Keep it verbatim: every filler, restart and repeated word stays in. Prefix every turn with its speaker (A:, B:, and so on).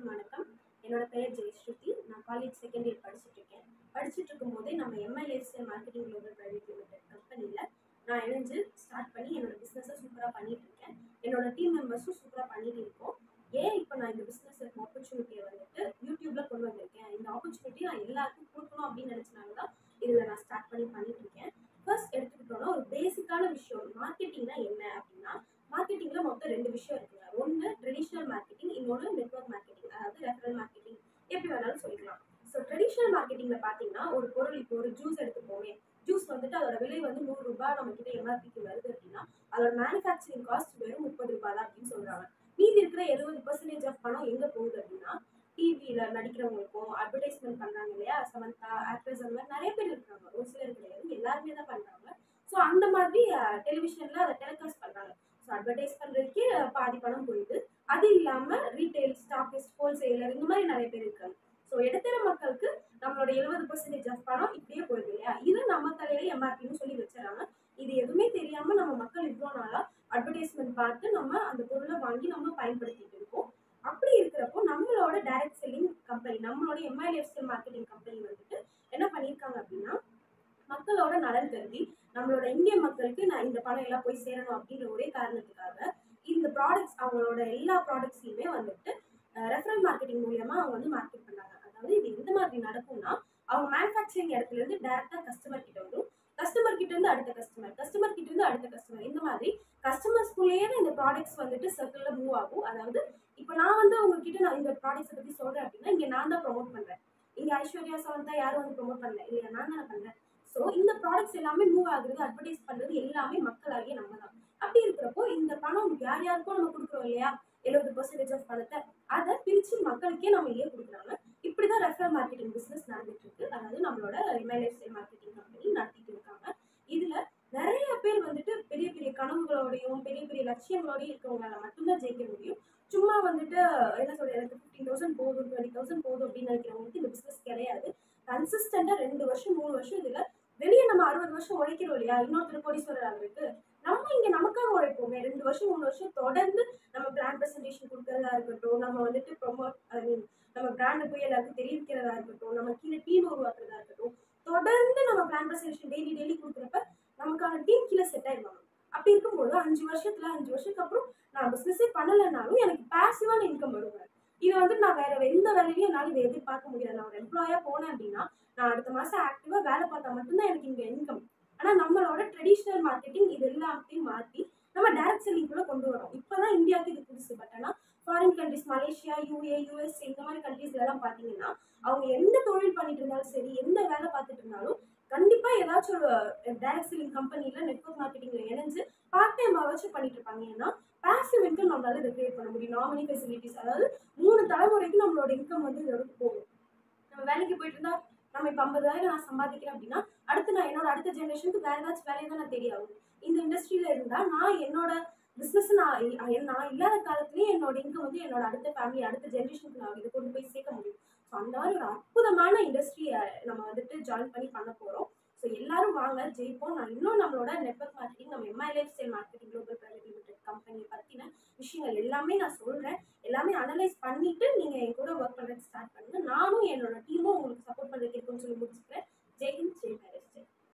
A: அனைவருக்கும் வணக்கம். என்னோட பெயர் ஜெயஸ்ருதி. நான் காலேஜ் செகண்ட் இயர் படிச்சுட்டு இருக்கேன். படிச்சுட்டு இருக்கும்போதே நம்ம MILFSL marketing global private limited கம்பெனியில் நான் இணைஞ்சு ஸ்டார்ட் பண்ணி என்னோட பிஸ்னஸை சூப்பராக பண்ணிட்டு இருக்கேன். என்னோட டீம் மெம்பர்ஸும் சூப்பராக பண்ணிட்டு இருக்கோம். ஏன் இப்போ நான் இந்த பிஸ்னஸ் ஆப்பர்ச்சுனிட்டியை வந்துட்டு யூடியூப்ல கொண்டு வந்திருக்கேன். இந்த ஆப்பர்ச்சுனிட்டி நான் எல்லாருக்கும் கொடுக்கணும் அப்படின்னு நினைச்சனால தான் இதில் நான் ஸ்டார்ட் பண்ணி பண்ணிட்டு இருக்கேன். ஃபர்ஸ்ட் எடுத்துக்கிட்டோம்னா ஒரு பேசிக்கான விஷயம் மார்க்கெட்டிங்னா என்ன அப்படின்னா, மார்க்கெட்டிங்ல மொத்தம் ரெண்டு விஷயம் இருக்குங்க. ஒன்று ட்ரெடிஷ்னல் மார்க்கெட்டிங், இன்னொன்று நெட்வொர்க் மார்க்கெட்டிங், அதாவது ரெஃபரல் மார்க்கெட்டிங், எப்படி வேணாலும் சொல்லிக்கலாம். ஸோ ட்ரெடிஷ்னல் மார்க்கெட்டிங்ல பார்த்தீங்கன்னா ஒரு பொருள், இப்போ ஒரு ஜூஸ் எடுத்துப்போமே, ஜூஸ் வந்துட்டு அதோட விலை வந்து நூறு ரூபாய் நம்ம கிட்ட எம்ஆர்பிக்கு வருது அப்படின்னா அதோட மேனுஃபேக்சரிங் காஸ்ட் வெறும் முப்பது ரூபாய் தான் அப்படின்னு சொல்றாங்க. மீதி இருக்கிற எழுபது பர்சன்டேஜ் ஆஃப் பணம் எங்க போகுது அப்படின்னா, டிவியில நடிக்கிறவங்களுக்கும் அட்வர்டைஸ்மெண்ட் பண்றாங்க இல்லையா, சமந்தா ஆக்ட்ரஸ் அந்த மாதிரி நிறைய பேர் இருக்காங்க. ஒரு சிலர் கிடையாது, எல்லாருமே தான் பண்றாங்க. ஸோ அந்த மாதிரி டெலிவிஷன்ல அதை டெலிகாஸ்ட் பண்றாங்க. ஸோ அட்வர்டைஸ் பண்றதுக்கே பாதி பணம் போயிடுது. அது இல்லாம ரீட்டைல், ஸ்டாக்கிஸ்ட், ஹோல்சேலர் இந்த மாதிரி நிறைய பேர் இருக்காங்க. ஸோ இடத்தர மக்களுக்கு நம்மளோட எழுபது பர்சன்டேஜ் ஆஃப் பணம் இப்படியே போயிடுது இல்லையா, இது நம்ம தலையில எம்ஆர்பின்னு சொல்லி வச்சுறாங்க. இது எதுவுமே தெரியாம நம்ம மக்கள் இவ்வளோ நாளா அட்வர்டைஸ்மெண்ட் பார்த்து நம்ம அந்த பொருளை வாங்கி நம்ம பயன்படுத்திட்டு இருக்கோம். அப்படி இருக்கிறப்போ நம்மளோட டைரக்ட் செல்லிங் கம்பெனி, நம்மளோட எம்ஐஎல்எஃப்எஸ்எல் மார்க்கெட்டிங் கம்பெனி வந்துட்டு என்ன பண்ணியிருக்காங்க அப்படின்னா, மக்களோட நலன் கருதி நம்மளோட இந்திய மக்களுக்கு நான் இந்த பணம் எல்லாம் போய் சேரணும் அப்படின்ற ஒரே காரணத்துக்காக இந்த ப்ராடக்ட்ஸ், அவங்களோட எல்லா ப்ராடக்ட்ஸையுமே வந்துட்டு ரெஃபரல் மார்க்கெட்டிங் மூலியமா அவங்க வந்து மார்க்கெட் பண்ணாங்க. அதாவது இது எந்த மாதிரி நடக்கும்னா, அவங்க மேனுஃபேக்சரிங் இடத்துல இருந்து டைரக்டா கஸ்டமர் கிட்ட வரும், கஸ்டமர் கிட்ட இருந்து அடுத்த கஸ்டமர், கஸ்டமர் கிட்ட இருந்து அடுத்த கஸ்டமர், இந்த மாதிரி கஸ்டமர்ஸ்குள்ளேயே தான் இந்த ப்ராடக்ட்ஸ் வந்துட்டு சர்க்கிள்ல மூவ் ஆகும். அதாவது இப்போ நான் வந்து உங்ககிட்ட நான் இந்த ப்ராடக்ட்ஸை பத்தி சொல்றேன் அப்படின்னா, இங்க நான் தான் ப்ரொமோட் பண்றேன். இங்க ஐஸ்வர்யா, சமந்தா யாரும் வந்து ப்ரொமோட் பண்ணல இல்லையா, நான் தானே பண்றேன். ஸோ இந்த ப்ராடக்ட்ஸ் எல்லாமே மூவ் ஆகுறது, அட்வர்டைஸ் பண்றது எல்லாமே மக்களாகிய நம்ம தான். அப்படி இருக்கிறப்போ இந்த பணம் யார் யாருக்கும் நம்ம கொடுக்குறோம் இல்லையா, எழுபது பர்சன்டேஜ் ஆஃப் பணத்தை அதை பிரிச்சு மக்களுக்கே நம்ம ஏன் கொடுக்குறாங்க. இப்படிதான் ரெஃபரல் மார்க்கெட்டிங் பிசினஸ் நடந்துட்டு இருக்கு. அதாவது நம்மளோட எம்ஐஎல்எஃப்எஸ்எல் மார்க்கெட்டிங் கம்பெனி நடத்திட்டு இருக்காங்க. இதுல நிறைய பேர் வந்துட்டு பெரிய பெரிய கனவுகளோடையும் பெரிய பெரிய லட்சியங்களோடையும் இருக்கவங்களால மட்டும்தான் ஜெயிக்க முடியும். சும்மா வந்துட்டு என்ன சொல்றது, எனக்கு ஃபிஃப்டீன் தௌசண்ட் போதும், டுவெண்ட்டி தௌசண்ட் போதும் அப்படின்னு நினைக்கிறவங்களுக்கு இந்த பிசினஸ் கிடையாது. கன்சிஸ்டண்டா ரெண்டு வருஷம் மூணு வருஷம் இதுல வெளியே நம்ம அறுபது வருஷம் உழைக்கிறோம் இல்லையா, இன்னொருத்தர் கோடீஸ்வரர் ஆகுறதுக்கு நம்ம இங்க நமக்காக உழைப்போமே. ரெண்டு வருஷம் மூணு வருஷம் தொடர்ந்து நம்ம பிராண்ட் பிரசன்டேஷன் கொடுக்கறதா இருக்கட்டும், நம்ம வந்துட்டு ப்ரொமோட் ஐ மீன் நம்ம பிராண்டை போய் எல்லாருக்கும் தெரிவிக்கிறதா இருக்கட்டும், நம்ம கீழே டீம் உருவாக்குறதா இருக்கட்டும், தொடர்ந்து நம்ம பிராண்ட் பிரசன்டேஷன் டெய்லி டெய்லி கொடுக்குறப்ப நமக்கான டீம் கீழே செட் ஆயிடுவாங்க. அப்படி இருக்கும்போது அஞ்சு வருஷத்துல அஞ்சு வருஷத்துக்கு அப்புறம் நான் பிசினஸே பண்ணலைன்னாலும் எனக்கு பேசிவான இன்கம் வருவேன். இது வந்து நான் வேற எந்த வேலையிலையும் என்னால் இதை எதிர்பார்க்க முடியாது. நான் ஒரு எம்ப்ளாயா போனேன் அப்படின்னா நான் அடுத்த மாசம் ஆக்டிவா வேலை பார்த்தா மட்டும்தான் எனக்கு இங்க இன்கம். ஆனா நம்மளோட ட்ரெடிஷ்னல் மார்க்கெட்டிங் இது எல்லாத்தையும் மாற்றி நம்ம டைரக்ட் செல்லிங் கூட கொண்டு வரோம். இப்பதான் இந்தியாவுக்கு இது புதுசு. பட் ஆனா foreign countries, Malaysia, UAE, US இந்த மாதிரி கண்ட்ரீஸ்ல எல்லாம் பாத்தீங்கன்னா அவங்க எந்த தொழில் பண்ணிட்டு இருந்தாலும் சரி, எந்த வேலை பார்த்துட்டு இருந்தாலும் கண்டிப்பா ஏதாச்சும் ஒரு டைரக்ட் செல்லிங் கம்பெனில நெட்வொர்க் மார்க்கெட்டிங்ல இணைஞ்சு பார்ட் டைம் வச்சு பண்ணிட்டு இருப்பாங்க. ஏன்னா பாசிவ் இன்கம் நம்மளால இதை கிரியேட் பண்ண முடியும். நாமினி ஃபெசிலிட்டிஸ், அதாவது மூணு தலைமுறைக்கு நம்மளோட இன்கம் வந்து இதோட போகும். நம்ம வேலைக்கு போயிட்டு இருந்தா நம்ம இப்போ ஐம்பதாயிரம் நான் சம்பாதிக்கிறேன் அப்படின்னா அடுத்து நான் என்னோட அடுத்த ஜென்ரேஷனுக்கு வேற ஏதாச்சும் வேலையை தான் நான் தெரியாது. இந்த இண்டஸ்ட்ரியில இருந்தா நான் என்னோட பிசினஸ் நான் நான் இல்லாத காலத்திலேயே என்னோட இன்கம் வந்து என்னோட அடுத்த ஃபேமிலி, அடுத்த ஜென்ரேஷனுக்கு நான் இதை கொண்டு போய் சேர்க்க முடியும். ஸோ அந்த மாதிரி ஒரு அற்புதமான இண்டஸ்ட்ரியை நம்ம வந்துட்டு ஜாயின் பண்ணி பண்ண போறோம். ஸோ எல்லாரும் வாங்க, ஜெயிப்போம். நான் இன்னும் நம்மளோட நெட்வொர்க் மார்க்கெட்டிங், நம்ம MILFSL marketing global private limited company பத்தின விஷயங்கள் எல்லாமே நான் சொல்றேன். எல்லாமே அனலைஸ் பண்ணிட்டு நீங்க என் கூட ஒர்க் பண்றது ஸ்டார்ட் பண்ணுங்க. நானும் என்னோட டீமும் உங்களுக்கு